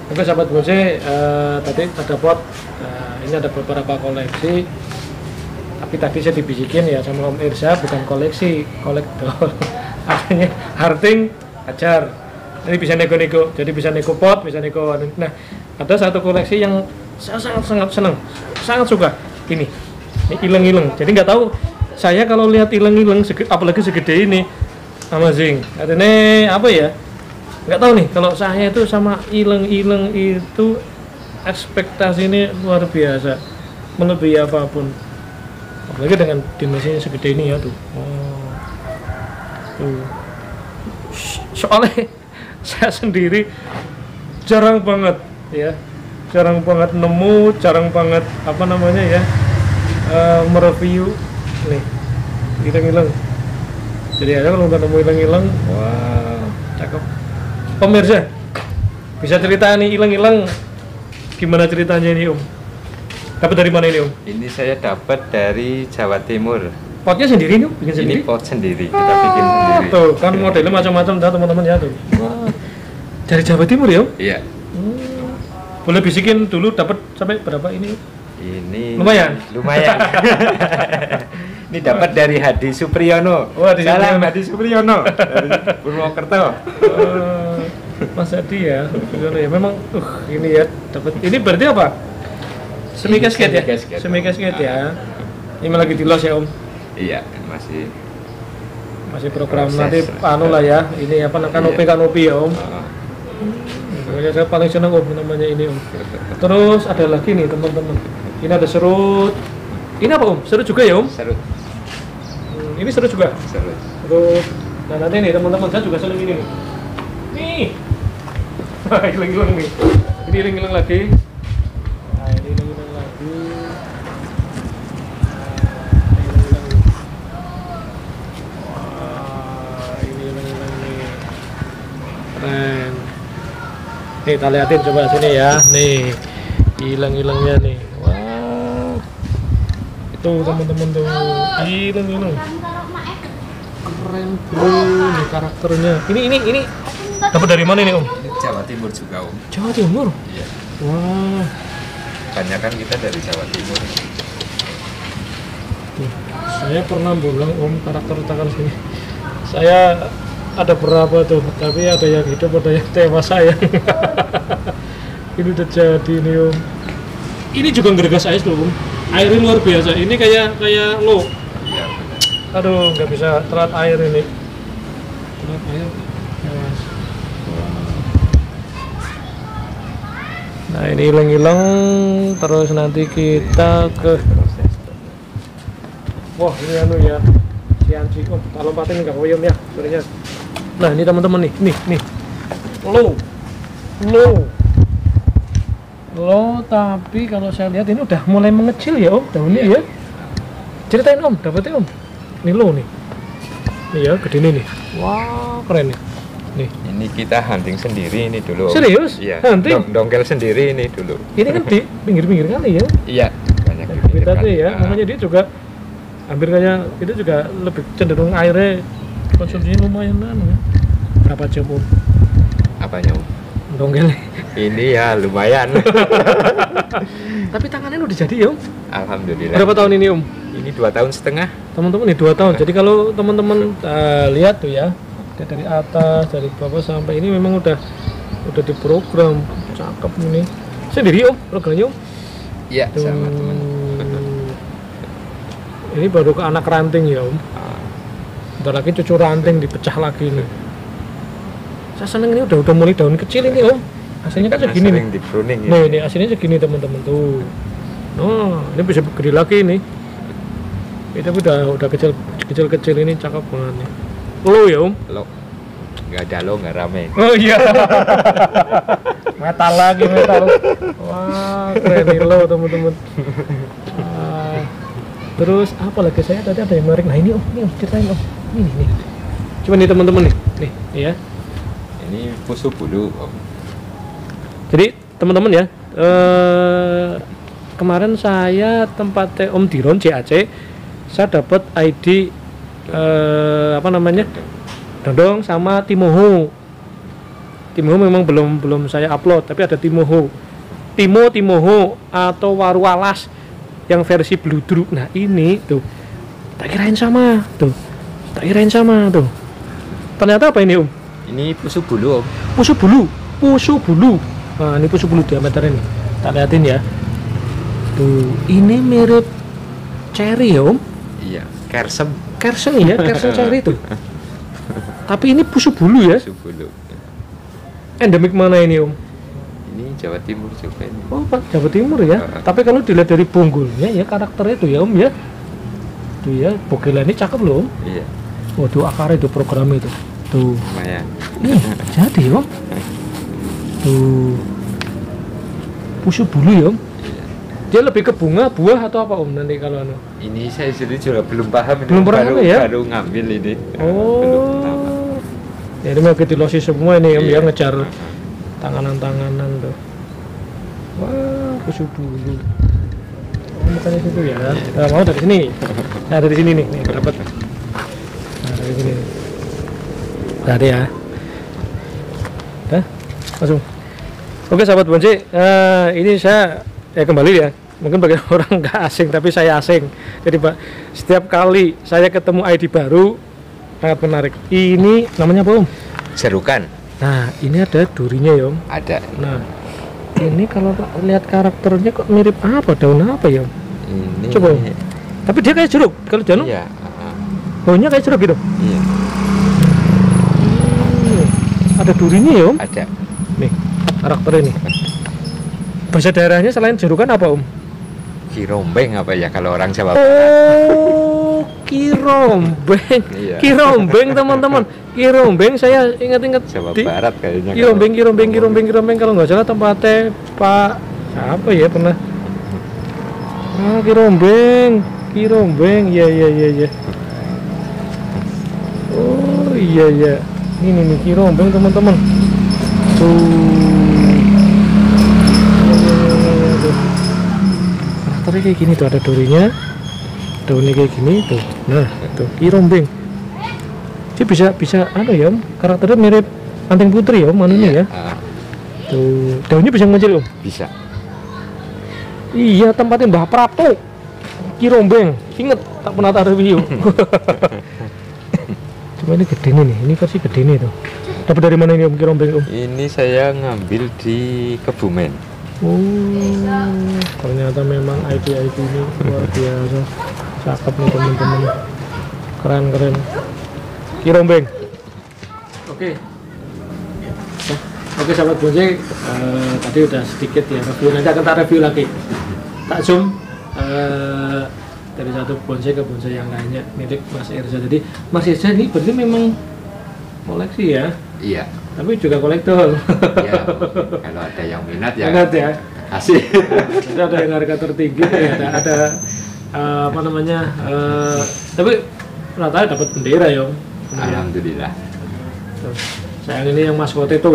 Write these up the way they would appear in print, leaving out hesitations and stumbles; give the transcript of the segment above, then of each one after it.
Oke sahabat Bose, tadi terdapat ini ada beberapa koleksi. Tapi tadi saya dibisikin ya sama Om Irsa, bukan koleksi, kolektor. Artinya harting ajar. Ini bisa nego-nego, jadi bisa nego pot, bisa nego. Nah, ada satu koleksi yang saya sangat senang, sangat suka. Ini ileng-ileng. Jadi nggak tahu saya kalau lihat ileng-ileng, apalagi segede ini, amazing. Artinya apa ya? Nggak tahu nih. Kalau saya itu sama ileng-ileng itu ekspektasi ini luar biasa, melebihi apapun. Apalagi dengan dimensinya segede ini ya tuh. Oh. Tuh. Soalnya saya sendiri jarang banget ya, jarang banget nemu, jarang banget apa namanya ya, mereview nih ileng-ileng. Jadi ada kalau udah nemu ileng-ileng, wah cakep. Pemirsa bisa cerita nih ileng-ileng gimana ceritanya ini Om? Dapat dari mana ini Om? Ini saya dapat dari Jawa Timur. Potnya sendiri nih, bikin sendiri? Ini pot sendiri, kita bikin sendiri. Tuh, kan modelnya macam-macam dah teman-teman ya tuh. Wah, dari Jawa Timur ya? Iya. Boleh bisikin dulu dapat sampai berapa ini? Ini lumayan. Ini dapat dari Hadi Supriyono. Wah, salam Hadi Supriyono dari Purwokerto. Mas Hadi ya, ya memang ini ya dapat. Ini berarti apa? Semi casket ya? Semi casket ya. Ini lagi di los ya Om? Iya, masih program proses, nanti anu lah ya. Ini apa kanopi ya Om? Saya paling senang Om namanya ini Om. Terus ada lagi nih teman-teman. Ini ada serut. Ini apa Om? Serut juga ya Om? Serut. Ini serut juga? Serut. Terus, nah nanti nih teman-teman saya juga senang ini nih. Nih. Hilang-hilang nih. Ini hilang-hilang lagi. Nah, ini hilang-hilang lagi. Keren. Nih kita liatin coba sini ya. Nih hilang-hilangnya nih. Wah. Itu teman-teman tuh hilang-hilang. Keren bro nih karakternya. Ini dapat dari mana nih Om? Ini Jawa Timur juga Om. Jawa Timur? Iya. Wah. Kebanyakan kita dari Jawa Timur. Tuh, saya pernah bilang Om karakter tangan sini. Saya ada berapa tuh, tapi ada yang hidup, ada yang tewas saya. Ini udah jadi nih Om. Ini juga ngeregas ais loh Om. Airnya luar biasa. Ini kayak lo. Iya. Aduh, nggak bisa telat air ini. Telat air, tewas. Nah ini hilang-hilang, terus nanti kita ke. Wah ini anu ya, Cianci. Oh, tak lompatin nggak koyom ya, sorenya. Nah ini teman-teman nih, lo, tapi kalau saya lihat ini udah mulai mengecil ya Om, daunnya ya. Ceritain Om, dapetnya Om. Ini lo nih, iya gede nih. Wah keren nih. Nih. Ini kita hunting sendiri ini dulu. Serius? Iya. Hunting? Dongkel sendiri ini dulu. Ini kan di pinggir-pinggir kali ya? Iya. Banyak di pinggir Kita tuh kali. ya, makanya dia juga hampir kayak itu juga lebih cenderung airnya konsumsinya lumayan kan ya. Berapa jam Om? Apanya Om? Dongkel. Ini ya lumayan. Tapi tangannya udah jadi ya Om? Alhamdulillah. Berapa tahun ini Om? Ini 2 tahun setengah. Teman-teman nih 2 tahun. Jadi kalau teman-teman lihat tuh ya, dari atas, dari bawah sampai ini memang udah diprogram. Cakep ini. Sendiri Om programnya Om? Iya, sama teman. Ini baru ke anak ranting ya Om. Bentar lagi cucu ranting dipecah lagi nih. Saya seneng ini udah mulai daun kecil ini Om. Hasilnya kan segini nih. Di pruning ya. Nih, ini hasilnya segini teman-teman tuh. Oh, ini bisa gede lagi nih. Itu udah kecil ini cakep banget nih. Lo ya Om? Lo. Nggak ada lo, nggak rame. Oh iya. Metal lagi. Wah, keren nih lo teman-teman. Terus apa lagi saya tadi ada yang menarik. Nah ini Om, ceritain Om. Ini. Coba nih teman-teman nih ya. Ini pusu bulu Om. Jadi teman-teman ya, kemarin saya tempatnya Om Diron CAC, saya dapat ID apa namanya, Dondong sama Timoho. Timoho memang belum saya upload, tapi ada Timoho. Timoho atau Warualas yang versi bludruk. Nah, ini tuh. Tak kirain sama tuh. Ternyata apa ini, Om? Ini pusu bulu, Om. Pusu bulu. Nah, ini pusu bulu diameter ini. Tak liatin ya. Tuh, ini mirip cherry ya, Om? Iya, kersem. Kerseng cherry itu. Tapi ini pusu bulu ya. Pusu bulu. Endemik mana ini, Om? Ini Jawa Timur juga ini. Oh, Pak, Jawa Timur ya. Tapi kalau dilihat dari bonggolnya ya, karakternya itu ya, Om ya. Tuh ya, bogelan ini cakep loh, Om. Iya. Waduh, akar itu program itu. Tuh. Lumayan. Jadi, Om. Tuh. Pusu bulu ya, Om. Iya. Dia lebih ke bunga, buah atau apa, Om, nanti kalau anu? Ini saya sendiri juga belum paham ini. Belum paham ya? Baru ngambil ini. Oh. Belum tahu. Ya, ini mau dilosi semua ini, Om, Iya. ya ngejar tanganan tuh. Wah, pusu bulu. Oh, bukannya situ ya. Nah, mau dari sini. Nah, dari sini nih dapat. Nah, dari sini. Berarti ya. Dah, langsung. Oke, sahabat Bonce, ini saya kembali ya. Mungkin bagi orang nggak asing, tapi saya asing. Jadi, Pak, setiap kali saya ketemu ID baru, sangat menarik. Ini namanya apa, Om? Serukan. Nah, ini ada durinya ya, Om. Ada. Nah, ini kalau lihat karakternya kok mirip apa? Daun apa ya, Om? Ini. Coba, Om. Tapi dia kayak jeruk. Kalau jangan, Iya. baunya kayak jeruk gitu. Iya. Ada durinya ya, Om. Ada. Nih, karakter ini. Bahasa daerahnya selain jerukan apa, Om? Kirombeng apa ya kalau orang Jawa? Oh, kirombeng. Iya. Kirombeng, teman-teman. Kirombeng saya ingat-ingat Jawa di Barat kayaknya. Kirombeng kalau nggak salah tempatnya Pak apa ya pernah. Ah, Kirombeng. Iya. Oh, iya. Ini nih Kirombeng, teman-teman. Tuh. Tuh. Karakternya kayak gini tuh, ada durinya. Daunnya kayak gini tuh. Nah, tuh Kirombeng. Dia bisa ada ya, Om. Karakternya mirip Anting Putri ya, Om, anunya ya. Tuh, daunnya bisa ngecil, Om. Bisa. Iya, tempatnya Mbah Prato. Kirombeng. Ingat, tak pernah tak review. Cuma ini gede nih, ini versi gede nih tuh. Dapat dari mana ini, Om, Kirombeng, Om? Ini saya ngambil di Kebumen. Oh, ternyata memang ID ini luar biasa. Cakep nih, teman-teman. Keren. Kirombeng. Oke, sahabat Bonce, tadi udah sedikit ya review, nanti akan tak review lagi. Tak zoom dari satu bonsai ke bonsai yang lainnya milik Mas Irza. Jadi Mas Irza ini berarti memang koleksi ya? Iya. Tapi juga kolektor. Iya. Kalau ada yang minat ya. Kasih. Jadi ada yang harga tertinggi ya, ada apa namanya? Tapi rata-rata dapat bendera ya, Om. Alhamdulillah. Sayang ini yang maskote itu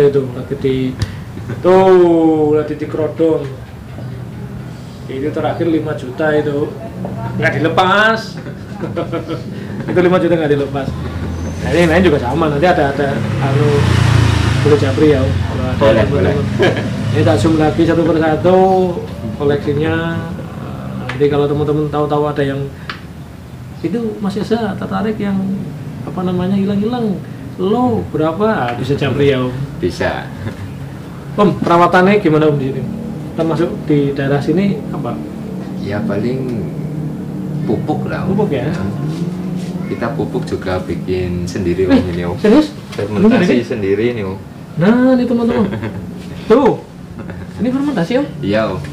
lagi di kerodong. Itu terakhir 5 juta itu nggak dilepas. Itu 5 juta nggak dilepas. Nah, ini lain juga sama, nanti ada bulu japri ya, Om. Kalau ada Boleh. Ini tak zoom lagi satu persatu koleksinya. Nanti kalau teman-teman tahu ada yang itu masih saya tertarik yang apa namanya hilang lo berapa bisa japri ya, Om? Bisa. Om, perawatannya gimana, Om, di sini? Termasuk di daerah sini apa? Ya paling pupuk lah. Pupuk ya? Kita pupuk juga bikin sendiri Om ini Om. Serius? Fermentasi sendiri ini Om. Nah, ini teman-teman. Tuh. Ini fermentasi, Om? Iya Om.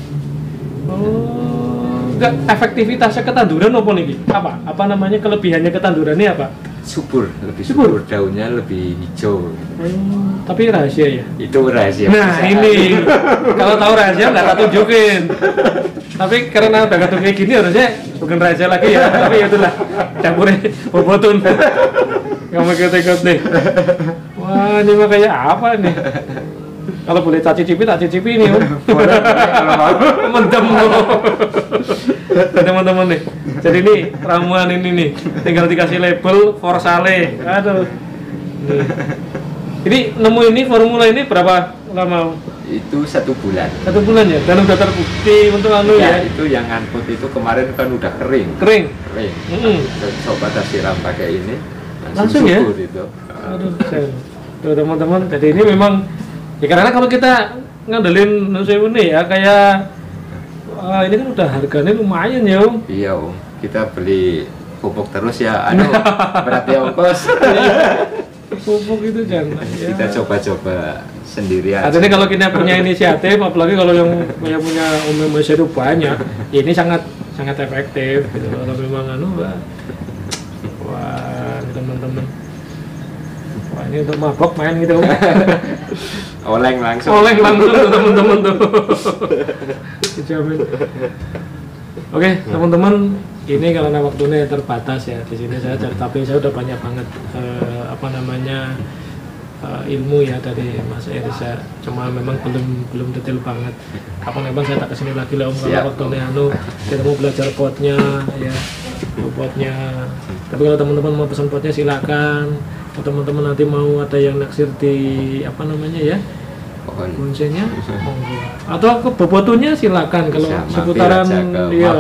Oh, enggak efektivitasnya ketanduran apa nih? Apa namanya kelebihannya ketandurannya apa? Lebih subur, daunnya lebih hijau. Tapi rahasia ya? Itu rahasia. Nah, ini kalau tahu rahasia nggak tak tunjukin. Tapi karena udah kayak kayak gini harusnya bukan rahasia lagi ya. Tapi ya itulah campurin bobotun. Kamu ikut nih. Wah, ini mah kayak apa nih? Kalau boleh tak cicipi ini, Om. Mendem loh. Teman-teman nih. Jadi ini ramuan ini nih, tinggal dikasih label Forsale. Aduh. Nih. Ini nemu ini formula ini berapa lama? Itu 1 bulan. 1 bulan ya, dan udah terbukti untuk anu ya? Itu yang angkut itu kemarin kan udah kering. Kering? Kering. Coba kita siram pakai ini. Langsung ya? Itu. Aduh, tuh teman-teman, jadi ini memang ya karena kalau kita ngandelin nusewu nih ya kayak ini kan udah harganya lumayan ya Om. Iya Om, kita beli pupuk terus ya, berarti ongkos. Pupuk itu jangan ya. Kita coba-coba sendiri aja. Artinya kalau kita punya inisiatif, apalagi kalau yang punya itu banyak, ya ini sangat efektif gitu. Kalau memang wah teman-teman, wah ini untuk mabok main gitu. Oleng langsung tuh teman-teman tuh. Dijamin. Oke, teman-teman, ini karena waktunya terbatas ya di sini saya, tapi saya udah banyak banget ilmu ya dari Mas Irsa. Cuma memang belum detail banget. Kapan saya tak kesini lagi lah Om kalau waktunya kita mau belajar potnya ya, potnya. Tapi kalau teman-teman mau pesan potnya silakan. Kalau teman-teman nanti mau ada yang naksir di kuncinya atau ke bobotunya silakan. Kalau seputaran dia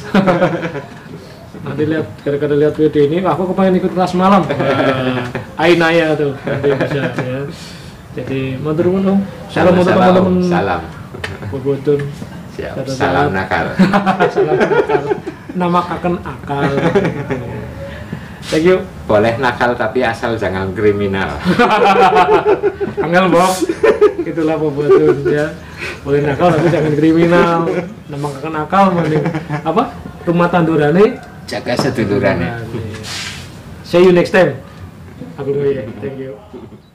nanti gara-gara lihat video ini aku kepengen ikut kelas malam Ainaya tuh nanti bisa ya. Jadi matur nuwun salam untuk teman-teman, salam bobotun, salam nakal. Salam nakal, namakaken akal. Thank you. Boleh nakal tapi asal jangan kriminal. Angel Bob, itulah bobotun ya. Boleh nakal tapi jangan kriminal. Namakaken akal mending rumah tandurane jaga sedulurane. See you next time. Aku thank you.